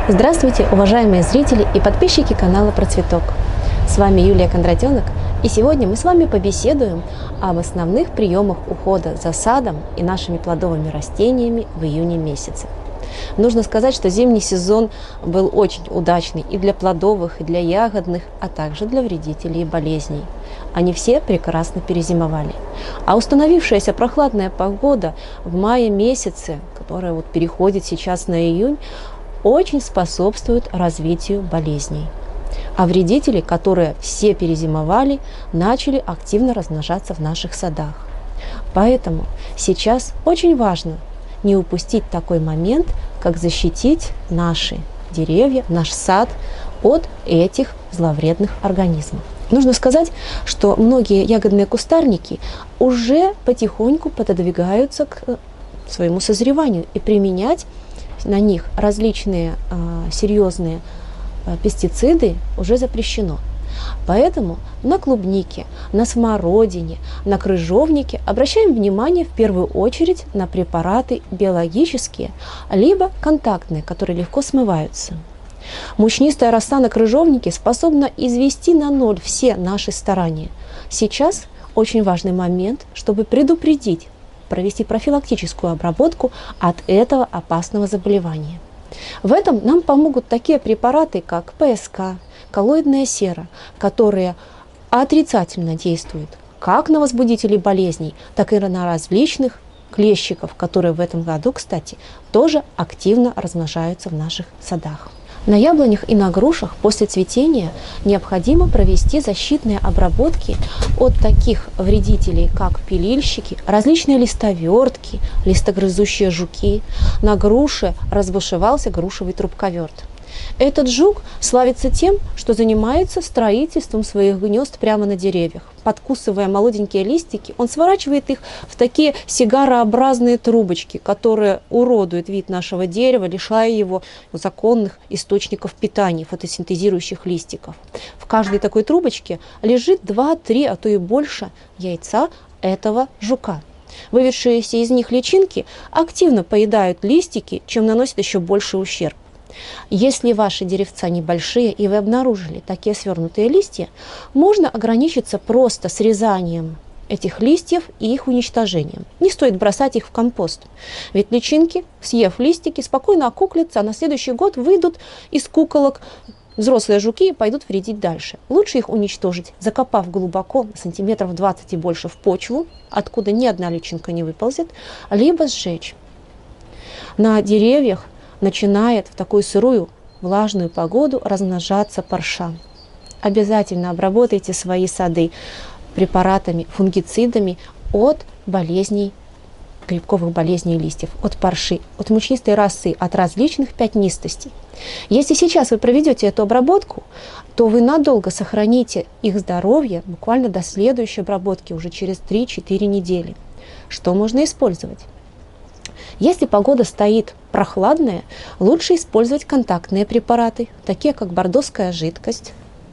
Здравствуйте, уважаемые зрители и подписчики канала Про Цветок. С вами Юлия Кондратенок, и сегодня мы с вами побеседуем об основных приемах ухода за садом и нашими плодовыми растениями в июне месяце. Нужно сказать, что зимний сезон был очень удачный и для плодовых, и для ягодных, а также для вредителей и болезней. Они все прекрасно перезимовали. А установившаяся прохладная погода в мае месяце, которая переходит сейчас на июнь, очень способствует развитию болезней. А вредители, которые все перезимовали, начали активно размножаться в наших садах. Поэтому сейчас очень важно не упустить такой момент, как защитить наши деревья, наш сад от этих зловредных организмов. Нужно сказать, что многие ягодные кустарники уже потихоньку пододвигаются к своему созреванию, и применять на них различные серьезные пестициды уже запрещено. Поэтому на клубнике, на смородине, на крыжовнике обращаем внимание в первую очередь на препараты биологические, либо контактные, которые легко смываются. Мучнистая роса на крыжовнике способна извести на ноль все наши старания. Сейчас очень важный момент, чтобы предупредить, провести профилактическую обработку от этого опасного заболевания. В этом нам помогут такие препараты, как ПСК, коллоидная сера, которые отрицательно действуют как на возбудителей болезней, так и на различных клещиков, которые в этом году, кстати, тоже активно размножаются в наших садах. На яблонях и на грушах после цветения необходимо провести защитные обработки от таких вредителей, как пилильщики, различные листовертки, листогрызущие жуки. На груше разбушевался грушевый трубковерт. Этот жук славится тем, что занимается строительством своих гнезд прямо на деревьях. Подкусывая молоденькие листики, он сворачивает их в такие сигарообразные трубочки, которые уродуют вид нашего дерева, лишая его законных источников питания, фотосинтезирующих листиков. В каждой такой трубочке лежит 2-3, а то и больше яйца этого жука. Выведшиеся из них личинки активно поедают листики, чем наносят еще больше ущерб. Если ваши деревца небольшие и вы обнаружили такие свернутые листья, можно ограничиться просто срезанием этих листьев и их уничтожением. Не стоит бросать их в компост, ведь личинки, съев листики, спокойно окуклятся, а на следующий год выйдут из куколок взрослые жуки и пойдут вредить дальше. Лучше их уничтожить, закопав глубоко, сантиметров 20 и больше, в почву, откуда ни одна личинка не выползет, либо сжечь. На деревьях начинает в такую сырую, влажную погоду размножаться парша. Обязательно обработайте свои сады препаратами, фунгицидами от болезней, грибковых болезней листьев, от парши, от мучнистой росы, от различных пятнистостей. Если сейчас вы проведете эту обработку, то вы надолго сохраните их здоровье, буквально до следующей обработки, уже через 3-4 недели. Что можно использовать? Если погода стоит прохладная, лучше использовать контактные препараты, такие как бордоская жидкость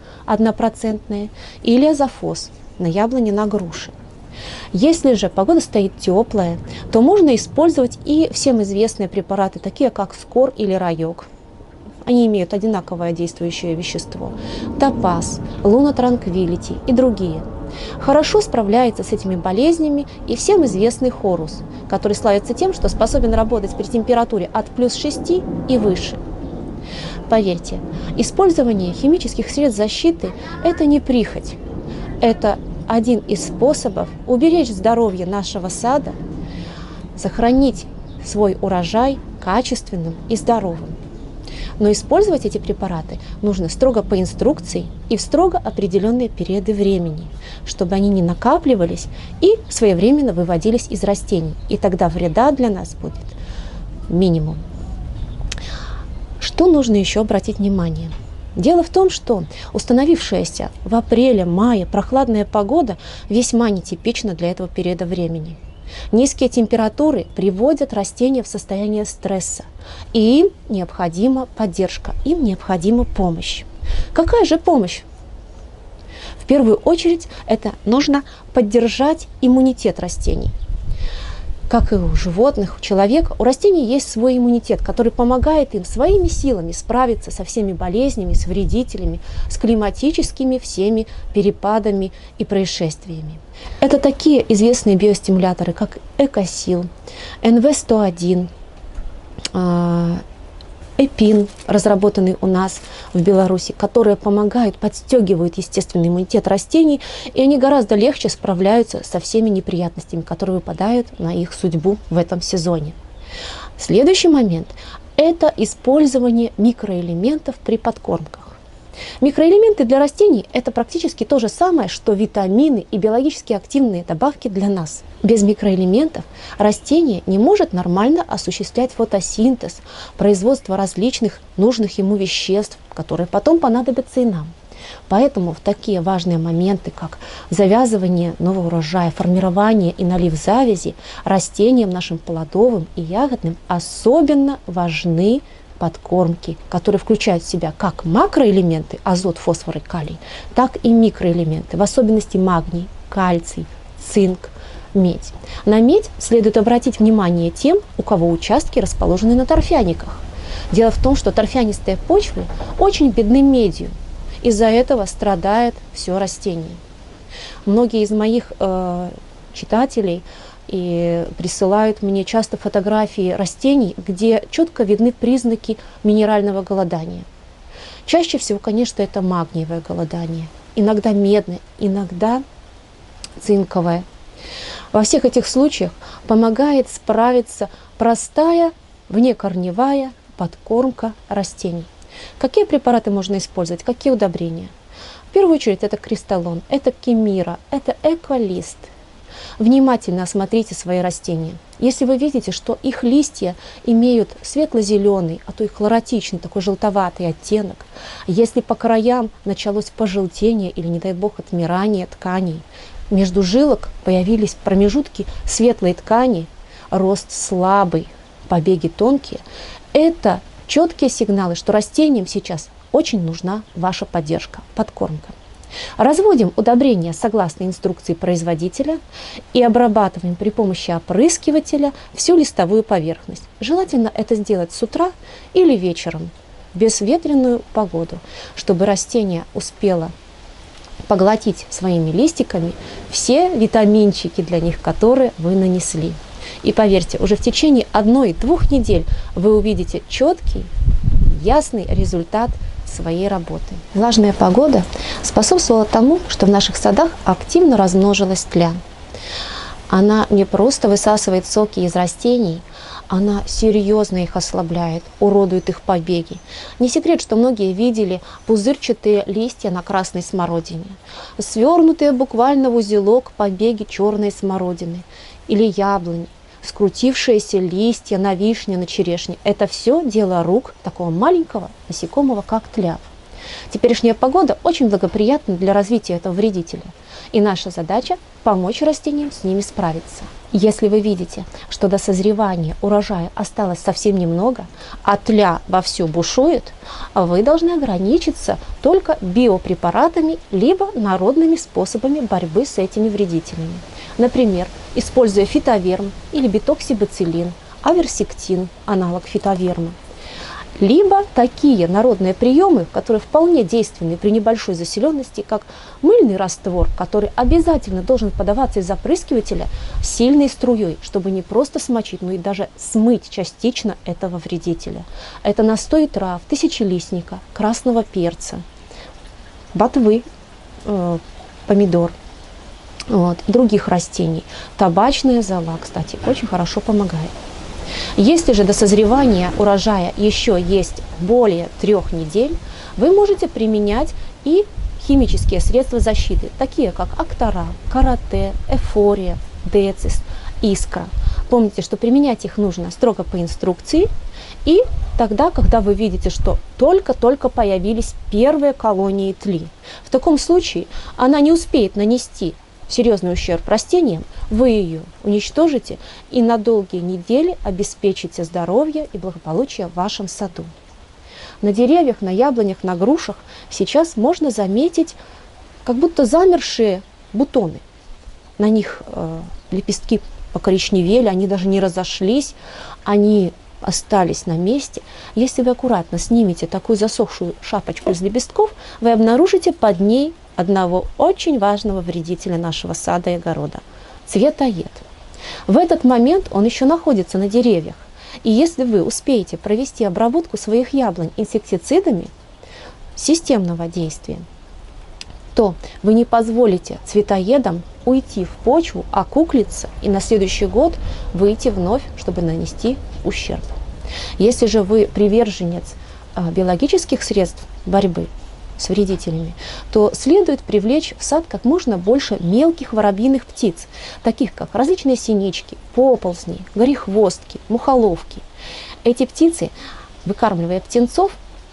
1% или азофос на яблоне, на груши. Если же погода стоит теплая, то можно использовать и всем известные препараты, такие как скор или райок. Они имеют одинаковое действующее вещество. Топаз, лунотранквилити и другие. Хорошо справляется с этими болезнями и всем известный хорус, который славится тем, что способен работать при температуре от +6 и выше. Поверьте, использование химических средств защиты – это не прихоть. Это один из способов уберечь здоровье нашего сада, сохранить свой урожай качественным и здоровым. Но использовать эти препараты нужно строго по инструкции и в строго определенные периоды времени, чтобы они не накапливались и своевременно выводились из растений. И тогда вреда для нас будет минимум. Что нужно еще обратить внимание? Дело в том, что установившаяся в апреле-мае прохладная погода весьма нетипична для этого периода времени. Низкие температуры приводят растения в состояние стресса, и им необходима поддержка, им необходима помощь. Какая же помощь? В первую очередь это нужно поддержать иммунитет растений. как и у животных, у человека, у растений есть свой иммунитет, который помогает им своими силами справиться со всеми болезнями, с вредителями, с климатическими всеми перепадами и происшествиями. Это такие известные биостимуляторы, как Экосил, НВ-101, Эпин, разработанный у нас в Беларуси, которые помогают, подстегивают естественный иммунитет растений, и они гораздо легче справляются со всеми неприятностями, которые выпадают на их судьбу в этом сезоне. Следующий момент – это использование микроэлементов при подкормках. Микроэлементы для растений – это практически то же самое, что витамины и биологически активные добавки для нас. Без микроэлементов растение не может нормально осуществлять фотосинтез, производство различных нужных ему веществ, которые потом понадобятся и нам. Поэтому в такие важные моменты, как завязывание нового урожая, формирование и налив завязи, растениям нашим плодовым и ягодным особенно важны подкормки, которые включают в себя как макроэлементы, азот, фосфор и калий, так и микроэлементы, в особенности магний, кальций, цинк, медь. На медь следует обратить внимание тем, у кого участки расположены на торфяниках. Дело в том, что торфянистые почвы очень бедны медью. Из-за этого страдает все растение. Многие из моих читателей и присылают мне часто фотографии растений, где четко видны признаки минерального голодания. Чаще всего, конечно, это магниевое голодание, иногда медное, иногда цинковое. Во всех этих случаях помогает справиться простая внекорневая подкормка растений. Какие препараты можно использовать, какие удобрения? В первую очередь это кристаллон, это кемира, это эколист. Внимательно осмотрите свои растения. Если вы видите, что их листья имеют светло-зеленый, а то и хлоротичный, такой желтоватый оттенок, если по краям началось пожелтение или, не дай бог, отмирание тканей, между жилок появились промежутки светлой ткани, рост слабый, побеги тонкие, это четкие сигналы, что растениям сейчас очень нужна ваша поддержка, подкормка. Разводим удобрения согласно инструкции производителя и обрабатываем при помощи опрыскивателя всю листовую поверхность. Желательно это сделать с утра или вечером, в безветренную погоду, чтобы растение успело поглотить своими листиками все витаминчики для них, которые вы нанесли. И поверьте, уже в течение 1-2 недель вы увидите четкий, ясный результат своей работы. Влажная погода способствовала тому, что в наших садах активно размножилась тля. Она не просто высасывает соки из растений, она серьезно их ослабляет, уродует их побеги. Не секрет, что многие видели пузырчатые листья на красной смородине, свернутые буквально в узелок побеги черной смородины или яблони, скрутившиеся листья на вишне, на черешне. Это все дело рук такого маленького насекомого, как тля. Теперешняя погода очень благоприятна для развития этого вредителя. И наша задача – помочь растениям с ними справиться. Если вы видите, что до созревания урожая осталось совсем немного, а тля вовсю бушует, вы должны ограничиться только биопрепаратами либо народными способами борьбы с этими вредителями. Например, используя фитоверм или бетоксибациллин, аверсектин, аналог фитоверма. Либо такие народные приемы, которые вполне действенны при небольшой заселенности, как мыльный раствор, который обязательно должен подаваться из опрыскивателя сильной струей, чтобы не просто смочить, но и даже смыть частично этого вредителя. Это настой трав, тысячелистника, красного перца, ботвы, помидор, других растений. Табачная зола, кстати, очень хорошо помогает. Если же до созревания урожая еще есть более 3 недель, вы можете применять и химические средства защиты, такие как Актара, Карате, Эфория, Децис, Искра. Помните, что применять их нужно строго по инструкции и тогда, когда вы видите, что только-только появились первые колонии тли. В таком случае она не успеет нанести серьезный ущерб растениям, вы ее уничтожите и на долгие недели обеспечите здоровье и благополучие в вашем саду. На деревьях, на яблонях, на грушах сейчас можно заметить как будто замершие бутоны. На них лепестки покоричневели, они даже не разошлись, они остались на месте. Если вы аккуратно снимете такую засохшую шапочку из лепестков, вы обнаружите под ней одного очень важного вредителя нашего сада и огорода – цветоед. В этот момент он еще находится на деревьях. И если вы успеете провести обработку своих яблонь инсектицидами системного действия, то вы не позволите цветоедам уйти в почву, окуклиться и на следующий год выйти вновь, чтобы нанести ущерб. Если же вы приверженец биологических средств борьбы с вредителями, то следует привлечь в сад как можно больше мелких воробьиных птиц, таких как различные синички, поползни, горехвостки, мухоловки. Эти птицы, выкармливая птенцов,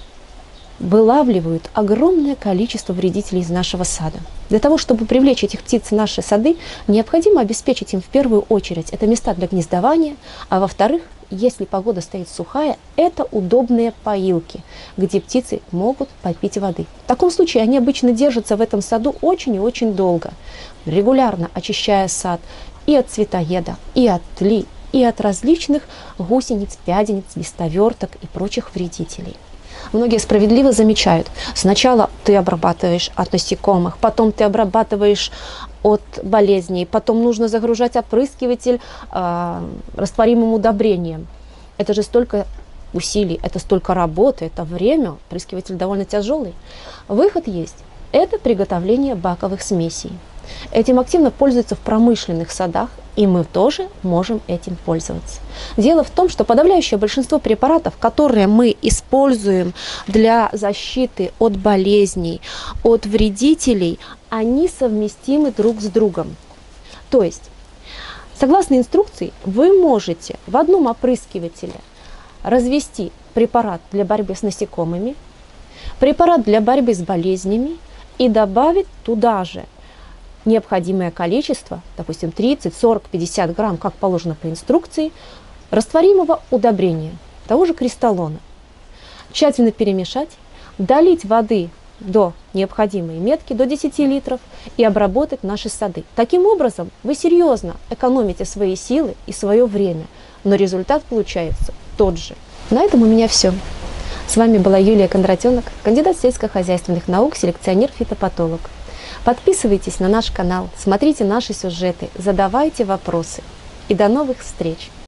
вылавливают огромное количество вредителей из нашего сада. Для того, чтобы привлечь этих птиц в наши сады, необходимо обеспечить им в первую очередь это места для гнездования, а во-вторых, если погода стоит сухая, это удобные поилки, где птицы могут попить воды. В таком случае они обычно держатся в этом саду очень и очень долго, регулярно очищая сад и от цветоеда, и от тли, и от различных гусениц, пядениц, листоверток и прочих вредителей. Многие справедливо замечают, сначала ты обрабатываешь от насекомых, потом ты обрабатываешь от болезней, потом нужно загружать опрыскиватель растворимым удобрением. Это же столько усилий, это столько работы, это время, опрыскиватель довольно тяжелый. Выход есть. Это приготовление баковых смесей. Этим активно пользуются в промышленных садах, и мы тоже можем этим пользоваться. Дело в том, что подавляющее большинство препаратов, которые мы используем для защиты от болезней, от вредителей, они совместимы друг с другом. То есть, согласно инструкции, вы можете в одном опрыскивателе развести препарат для борьбы с насекомыми, препарат для борьбы с болезнями и добавить туда же необходимое количество, допустим, 30, 40, 50 грамм, как положено по инструкции, растворимого удобрения, того же кристаллона. Тщательно перемешать, долить воды до необходимой метки, до 10 литров, и обработать наши сады. Таким образом, вы серьезно экономите свои силы и свое время, но результат получается тот же. На этом у меня все. С вами была Юлия Кондратенок, кандидат сельскохозяйственных наук, селекционер-фитопатолог. Подписывайтесь на наш канал, смотрите наши сюжеты, задавайте вопросы. И до новых встреч!